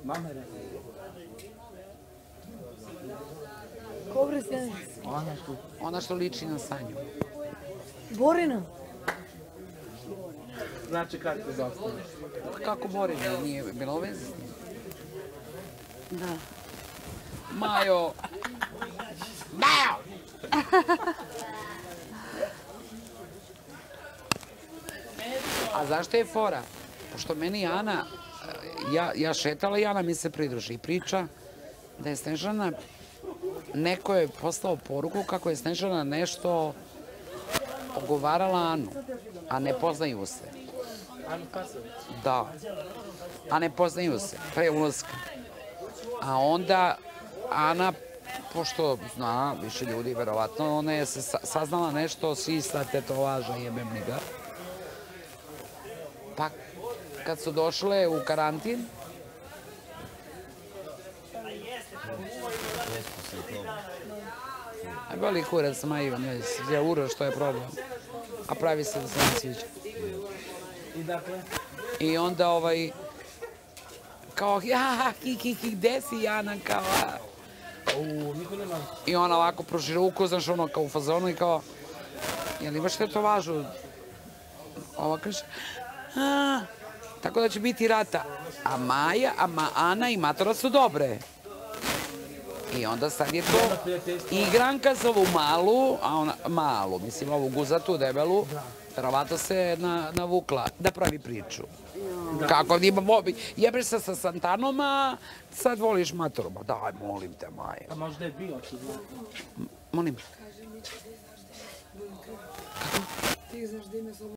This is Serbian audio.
Mama je rekla. Ko bre Sjenica? Ona što liči na Sanju. Borina? Znači kako te zastaneš? Kako Borina, nije bilo veze s njim. Da. Majo! Majo! A zašto je fora? Pošto meni Ana, ja šetala i Ana mi se pridruži i priča da je Snežana, neko je poslao poruku kako je Snežana nešto ogovarala Anu, a ne poznaju se. Anu Pasović? Da. A ne poznaju se, pre ulaska. A onda Ana, pošto zna više ljudi, verovatno, ona je saznala nešto, svi sa tetovaža jebem li ga. Pa kad su došle u karantin, a boli kurac Maju, je uro što je problem. A pravi se da se ne sviđa. I dakle? I onda kao, gde si Jana, kao, Niko nema. I ona ovako pruži ruku, znaš, ono kao u fazonu i kao, jel imaš tetovažu? Ova kaže, tako da će biti rata. A Maja, Ana i Matora su dobre. I onda sad je to igranka za ovu malu, a ona, malu, mislim, ovu guzatu, debelu, verovatno se navukla da pravi priču. Kako jebeš se sa Santanom, a sad voliš Matoru. Daj, molim te, Maja. A možda je bio ti, znaš? Molim. Ti znaš da ime